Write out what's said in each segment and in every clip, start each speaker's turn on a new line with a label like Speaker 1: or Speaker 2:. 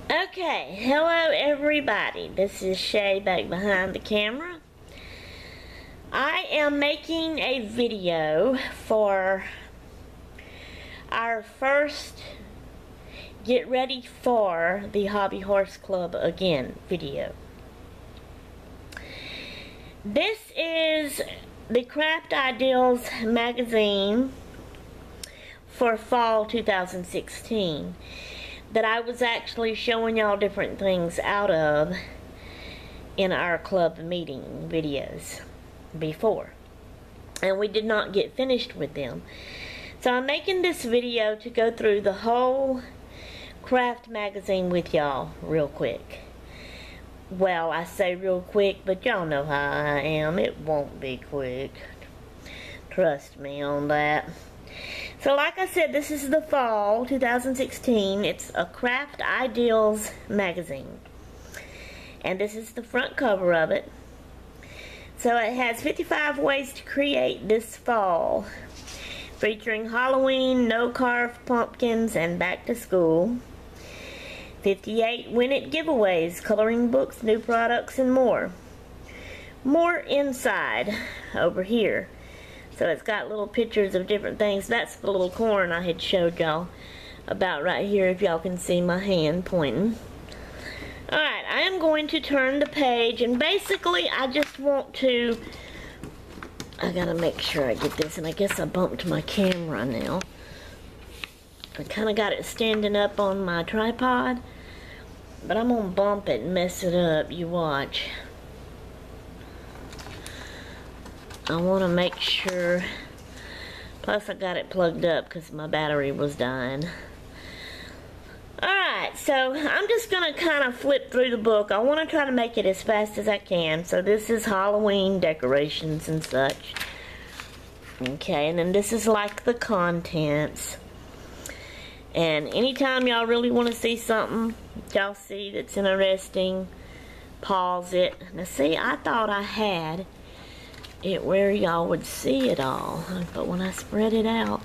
Speaker 1: Okay, hello everybody. This is Shay back behind the camera. I am making a video for our first Get Ready for the Hobby Horse Club Again video. This is the Craft Ideals magazine for fall 2016 that I was actually showing y'all different things out of in our club meeting videos before, and we did not get finished with them. So I'm making this video to go through the whole craft magazine with y'all real quick. Well, I say real quick, but y'all know how I am. It won't be quick. Trust me on that. So like I said, this is the fall 2016. It's a Craft Ideals magazine. And this is the front cover of it. So it has 55 ways to create this fall, featuring Halloween, no-carve pumpkins, and back to school. 58 Win It giveaways, coloring books, new products, and more. More inside over here. So it's got little pictures of different things. That's the little corn I had showed y'all about right here, if y'all can see my hand pointing. Alright, I am going to turn the page, and basically I just want to, I gotta make sure I get this, and I guess I bumped my camera now. I kinda got it standing up on my tripod, but I'm gonna bump it and mess it up. You watch. I want to make sure, plus I got it plugged up because my battery was dying. Alright, so I'm just going to kind of flip through the book. I want to try to make it as fast as I can. So this is Halloween decorations and such. Okay, and then this is like the contents. And anytime y'all really want to see something y'all see that's interesting, pause it. Now see, I thought I had it where y'all would see it all, but when I spread it out,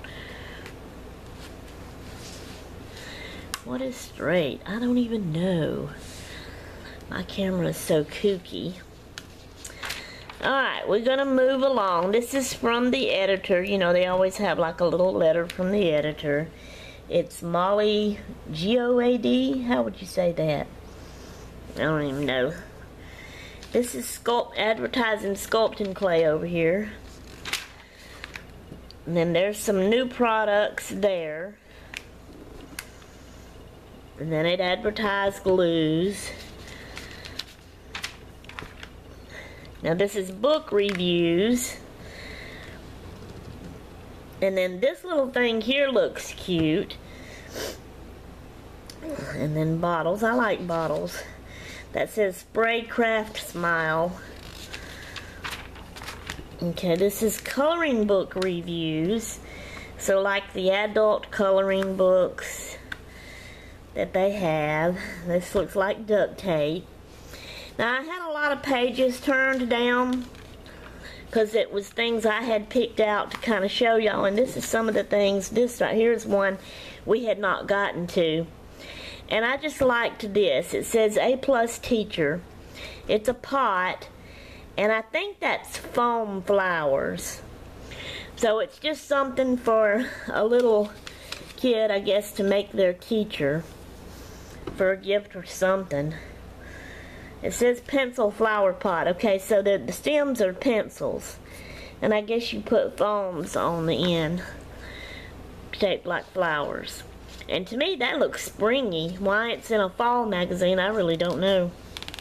Speaker 1: what is straight? I don't even know. My camera is so kooky. Alright, we're gonna move along. This is from the editor. You know, they always have like a little letter from the editor. It's Molly Goad. How would you say that? I don't even know. This is advertising sculpting clay over here. And then there's some new products there. And then it advertised glues. Now this is book reviews. And then this little thing here looks cute. And then bottles. I like bottles. That says Spray Craft Smile. Okay, this is coloring book reviews. So like the adult coloring books that they have. This looks like duct tape. Now I had a lot of pages turned down because it was things I had picked out to kind of show y'all. And this is some of the things. This right here is one we had not gotten to. And I just liked this. It says A+ Teacher. It's a pot, and I think that's foam flowers. So it's just something for a little kid, I guess, to make their teacher for a gift or something. It says pencil flower pot. Okay, so the stems are pencils, and I guess you put foams on the end shaped like flowers. And to me, that looks springy. Why it's in a fall magazine, I really don't know.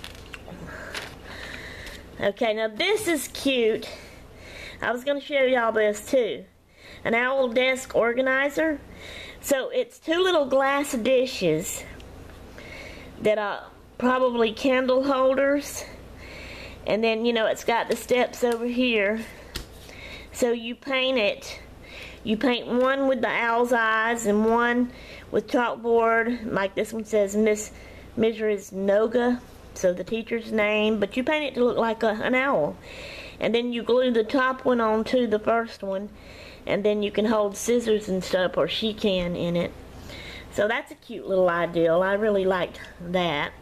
Speaker 1: Okay, now this is cute. I was going to show y'all this too. An owl desk organizer. So it's two little glass dishes that are probably candle holders. And then, you know, it's got the steps over here. So you paint it. You paint one with the owl's eyes and one with chalkboard, like this one says Miss Mrs. Noga, so the teacher's name, but you paint it to look like an owl. And then you glue the top one onto the first one, and then you can hold scissors and stuff, or she can, in it. So that's a cute little ideal. I really liked that.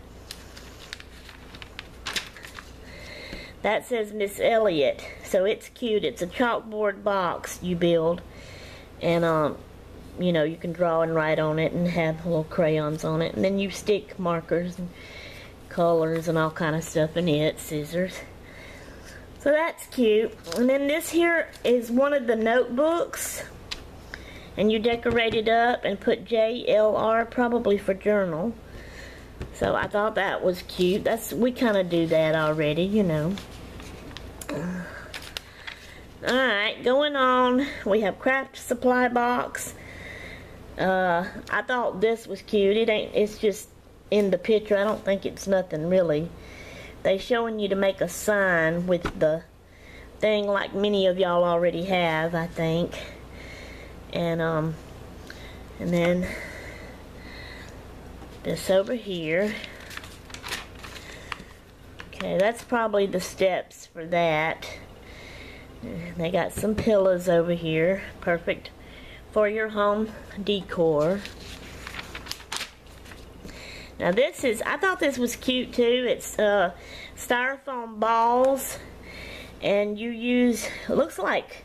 Speaker 1: That says Miss Elliott, so it's cute. It's a chalkboard box you build, and you know, you can draw and write on it and have little crayons on it, and then you stick markers and colors and all kind of stuff in it, scissors. So that's cute. And then this here is one of the notebooks, and you decorate it up and put JLR, probably for journal. So I thought that was cute. We kind of do that already, you know. Alright, going on, we have craft supply box. I thought this was cute. It's just in the picture. I don't think it's nothing really. They showing you to make a sign with the thing like many of y'all already have, I think. And then this over here. Okay, that's probably the steps for that. They got some pillows over here, perfect for your home decor. Now this is, I thought this was cute too. It's styrofoam balls, and you use, it looks like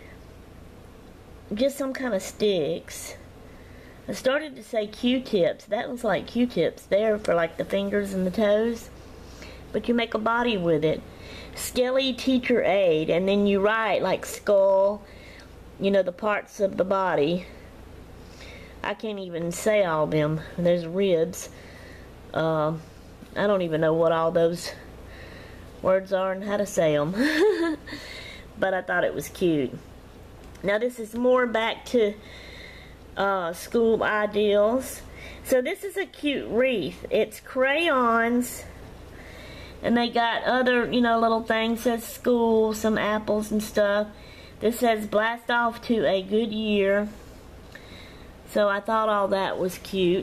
Speaker 1: just some kind of sticks. I started to say Q-tips. That looks like Q-tips there for like the fingers and the toes. But you make a body with it. Skelly Teacher Aid, and then you write like skull, you know, the parts of the body. I can't even say all of them. There's ribs. I don't even know what all those words are and how to say them. But I thought it was cute. Now this is more back to school ideals. So this is a cute wreath. It's crayons, and they got other, you know, little things. Says school, some apples and stuff. This says blast off to a good year. So I thought all that was cute.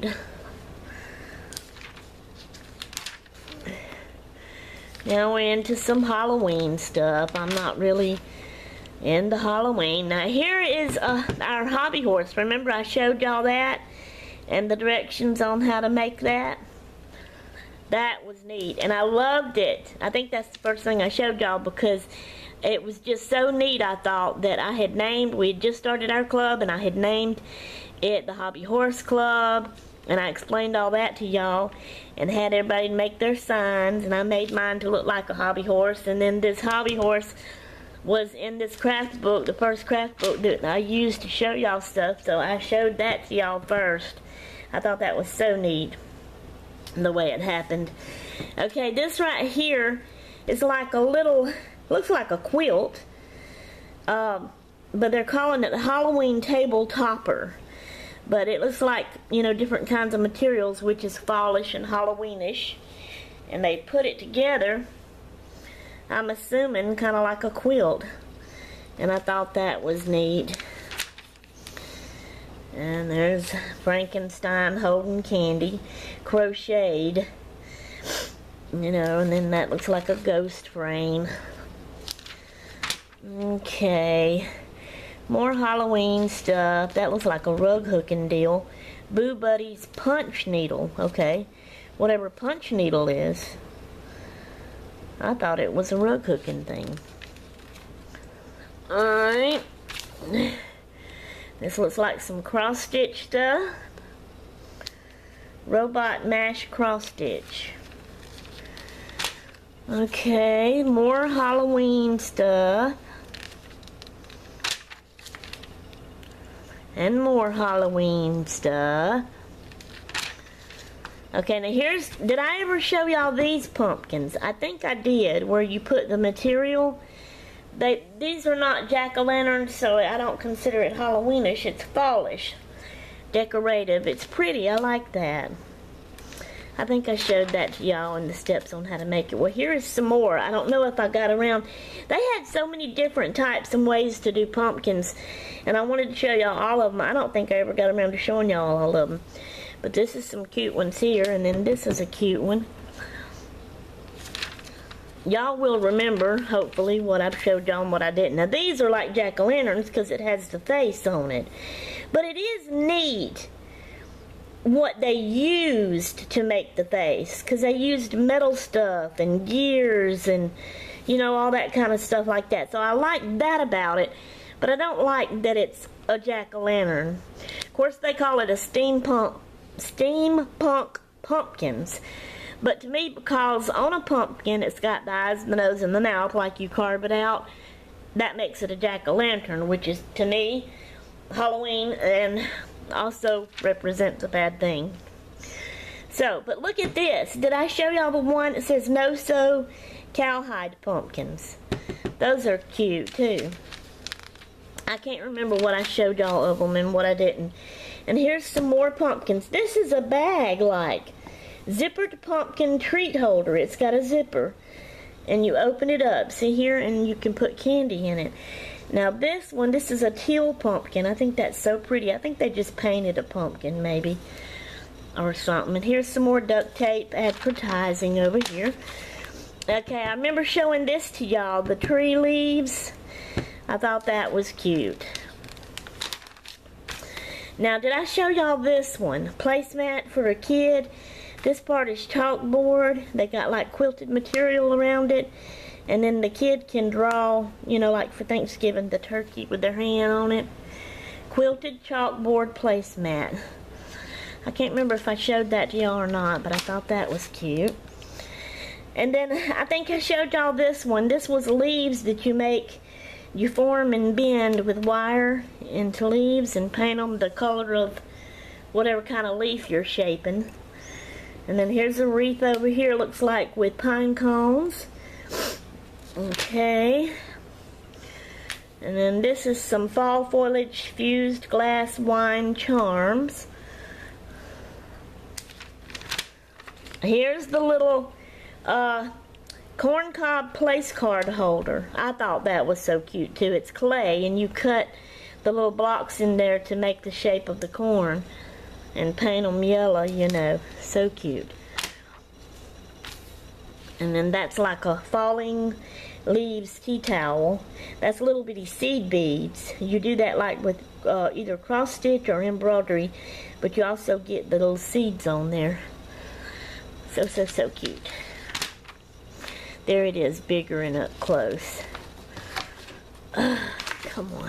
Speaker 1: Now we're into some Halloween stuff. I'm not really into Halloween. Now here is our hobby horse. Remember I showed y'all that? And the directions on how to make that? That was neat, and I loved it. I think that's the first thing I showed y'all because it was just so neat. I thought that I had named, we had just started our club, and I had named it the Hobby Horse Club, and I explained all that to y'all and had everybody make their signs, and I made mine to look like a hobby horse. And then this hobby horse was in this craft book, the first craft book that I used to show y'all stuff, so I showed that to y'all first. I thought that was so neat, the way it happened. Okay, this right here is like a little, looks like a quilt, but they're calling it the Halloween table topper. But it looks like, you know, different kinds of materials, which is fallish and Halloweenish, and they put it together, I'm assuming kind of like a quilt, and I thought that was neat. And there's Frankenstein holding candy, crocheted, you know, and then that looks like a ghost frame. Okay, more Halloween stuff. That looks like a rug hooking deal. Boo Buddy's punch needle. Okay, whatever punch needle is. I thought it was a rug hooking thing. Alright. This looks like some cross stitch stuff. Robot mash cross stitch. Okay, more Halloween stuff. And more Halloween stuff. Okay, now here's, did I ever show y'all these pumpkins? I think I did, where you put the material. These are not jack-o'-lanterns, so I don't consider it Halloweenish. It's fallish, decorative. It's pretty. I like that. I think I showed that to y'all in the steps on how to make it. Well, here is some more. I don't know if I got around. They had so many different types and ways to do pumpkins, and I wanted to show y'all all of them. I don't think I ever got around to showing y'all all of them. But this is some cute ones here, and then this is a cute one. Y'all will remember, hopefully, what I've showed y'all and what I didn't. Now, these are like jack-o'-lanterns because it has the face on it. But it is neat what they used to make the face, because they used metal stuff and gears and, you know, all that kind of stuff like that. So I like that about it, but I don't like that it's a jack-o'-lantern. Of course, they call it a steampunk pumpkins. But to me, because on a pumpkin, it's got the eyes, the nose, and the mouth, like you carve it out, that makes it a jack-o'-lantern, which is, to me, Halloween, and also represents a bad thing. So, but look at this. Did I show y'all the one that says no-sew cowhide pumpkins? Those are cute, too. I can't remember what I showed y'all of them and what I didn't. And here's some more pumpkins. This is a bag, like, zippered pumpkin treat holder. It's got a zipper. And you open it up, see here, and you can put candy in it. Now this one, this is a teal pumpkin. I think that's so pretty. I think they just painted a pumpkin, maybe, or something. And here's some more duct tape advertising over here. Okay, I remember showing this to y'all, the tree leaves. I thought that was cute. Now, did I show y'all this one? Placemat for a kid. This part is chalkboard. They got like quilted material around it. And then the kid can draw, you know, like for Thanksgiving, the turkey with their hand on it. Quilted chalkboard placemat. I can't remember if I showed that to y'all or not, but I thought that was cute. And then I think I showed y'all this one. This was leaves that you form and bend with wire into leaves and paint them the color of whatever kind of leaf you're shaping. And then here's a wreath over here, looks like with pine cones. Okay. And then this is some fall foliage fused glass wine charms. Here's the little corncob place card holder. I thought that was so cute too. It's clay and you cut the little blocks in there to make the shape of the corn and paint them yellow, you know. So cute. And then that's like a falling leaves tea towel. That's little bitty seed beads. You do that like with either cross stitch or embroidery, but you also get the little seeds on there. So cute. There it is, bigger and up close. Come on.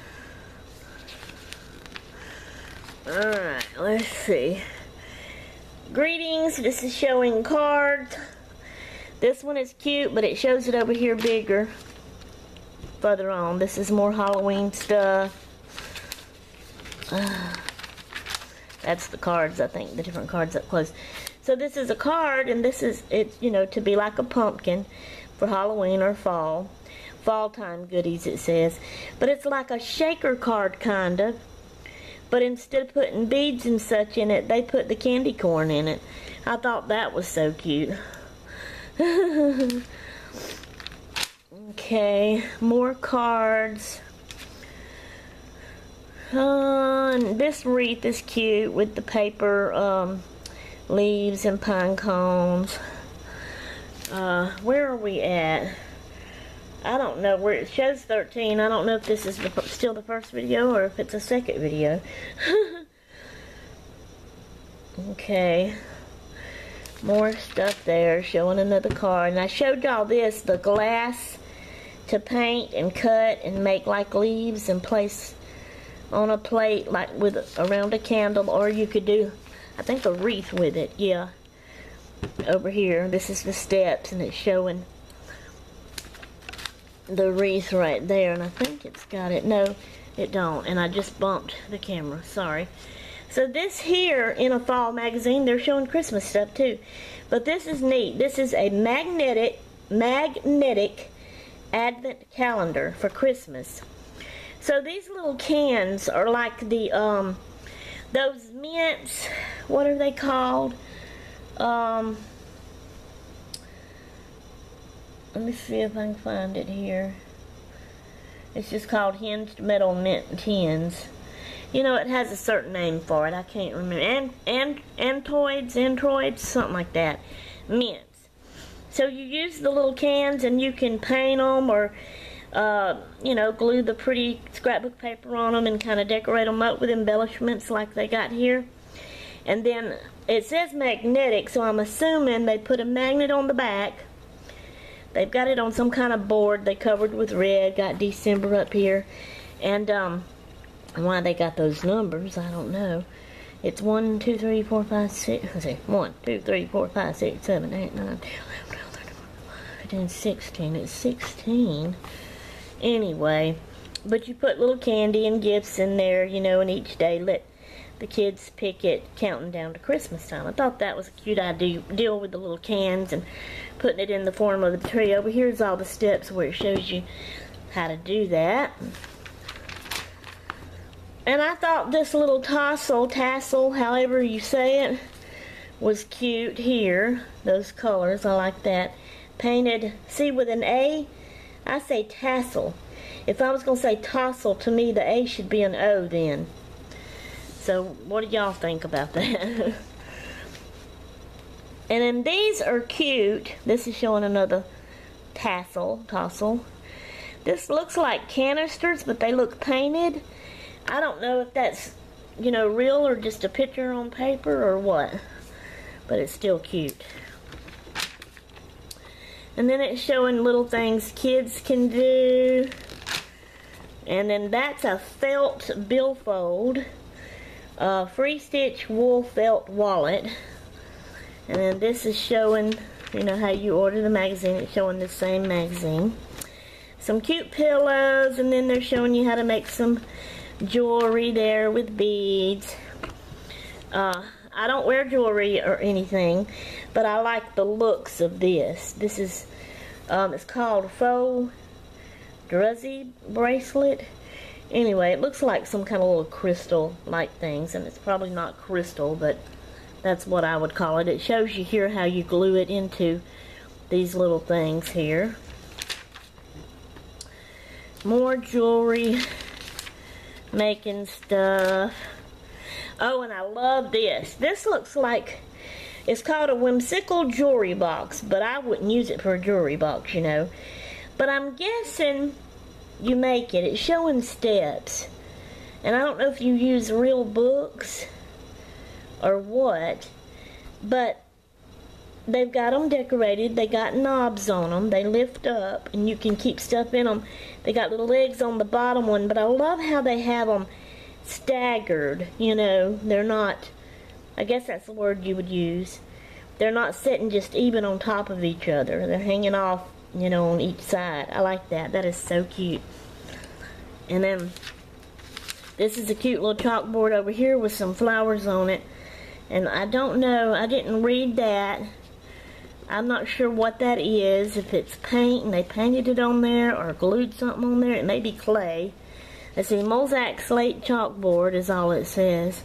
Speaker 1: Alright, let's see. Greetings, this is showing cards. This one is cute, but it shows it over here bigger. Further on. This is more Halloween stuff. That's the cards, I think, the different cards up close. So this is a card, and this is, it's, you know, to be like a pumpkin for Halloween or fall. Fall time goodies, it says. But it's like a shaker card, kind of. But instead of putting beads and such in it, they put the candy corn in it. I thought that was so cute. Okay, more cards. And this wreath is cute with the paper leaves and pine cones. Where are we at? I don't know where it shows 13. I don't know if this is still the first video or if it's a second video. Okay. More stuff there, showing another card. And I showed y'all this, the glass to paint and cut and make like leaves and place on a plate like with around a candle, or you could do, I think, a wreath with it. Yeah. Over here, this is the steps, and it's showing the wreath right there, and I think it's got it. No, it don't, and I just bumped the camera. Sorry. So this here in a fall magazine, they're showing Christmas stuff too. But this is neat. This is a magnetic advent calendar for Christmas. So these little cans are like the those mints, what are they called? Let me see if I can find it here. It's just called hinged metal mint tins. You know, it has a certain name for it. I can't remember. Antroids, something like that. Mints. So you use the little cans and you can paint them or, you know, glue the pretty scrapbook paper on them and kind of decorate them up with embellishments like they got here. And then it says magnetic, so I'm assuming they put a magnet on the back. They've got it on some kind of board they covered with red, got December up here. And why they got those numbers, I don't know. It's 1, 2, 3, 4, 5, 6, let's see, 1, 2, 3, 4, 5, 6, 7, 8, 9, 10, 11, 12, 13, 14, 16. It's 16. Anyway, but you put little candy and gifts in there, you know, and each day let the kids pick it, counting down to Christmas time. I thought that was a cute idea, deal with the little cans and putting it in the form of the tree. Over here's all the steps where it shows you how to do that. And I thought this little tassel, however you say it, was cute here. Those colors, I like that. Painted, see, with an A, I say tassel. If I was going to say tassel, to me the A should be an O then. So what do y'all think about that? And then these are cute. This is showing another tassel. This looks like canisters, but they look painted. I don't know if that's, you know, real or just a picture on paper or what. But it's still cute. And then it's showing little things kids can do. And then that's a felt billfold. Free stitch wool felt wallet. And then this is showing, you know, how you order the magazine. It's showing the same magazine. Some cute pillows, and then they're showing you how to make some jewelry there with beads. I don't wear jewelry or anything, but I like the looks of this. This is, it's called Faux Druzzy bracelet. Anyway, it looks like some kind of little crystal-like things, and it's probably not crystal, but that's what I would call it. It shows you here how you glue it into these little things here. More jewelry making stuff. Oh, and I love this. This looks like, it's called a whimsical jewelry box, but I wouldn't use it for a jewelry box, you know. But I'm guessing you make it. It's showing steps. And I don't know if you use real books or what, but they've got them decorated. They got knobs on them. They lift up, and you can keep stuff in them. They got little legs on the bottom one, but I love how they have them staggered. You know, they're not, I guess that's the word you would use. They're not sitting just even on top of each other. They're hanging off, you know, on each side. I like that. That is so cute. And then this is a cute little chalkboard over here with some flowers on it. And I don't know, I didn't read that. I'm not sure what that is. If it's paint and they painted it on there or glued something on there. It may be clay. Let's see, Mosaic slate chalkboard is all it says.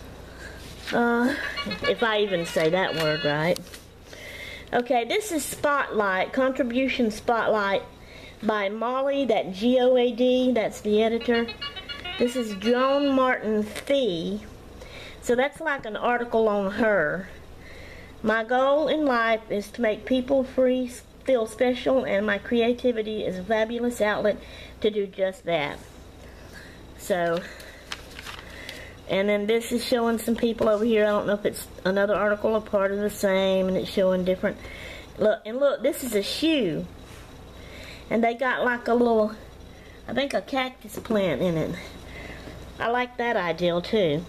Speaker 1: If I even say that word right. Okay, this is Spotlight, Contribution Spotlight by Molly, that G-O-A-D, that's the editor. This is Joan Martin Fee. So that's like an article on her. My goal in life is to make people feel special, and my creativity is a fabulous outlet to do just that. So, and then this is showing some people over here. I don't know if it's another article or part of the same, and it's showing different. Look, and look, this is a shoe. And they got like a little, I think a cactus plant in it. I like that ideal too.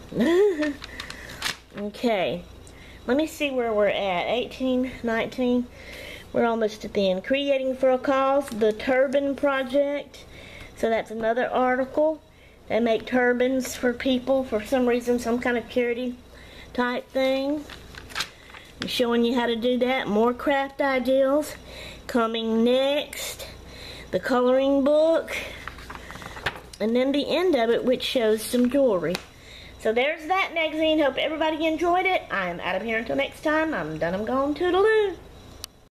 Speaker 1: Okay. Let me see where we're at. 18, 19. We're almost at the end. Creating for a Cause, the Turban Project. So that's another article. They make turbans for people for some reason, some kind of charity type thing. I'm showing you how to do that. More craft ideals. Coming next, the coloring book. And then the end of it, which shows some jewelry. So there's that magazine. Hope everybody enjoyed it. I'm out of here until next time. I'm done. I'm gone. Toodaloo.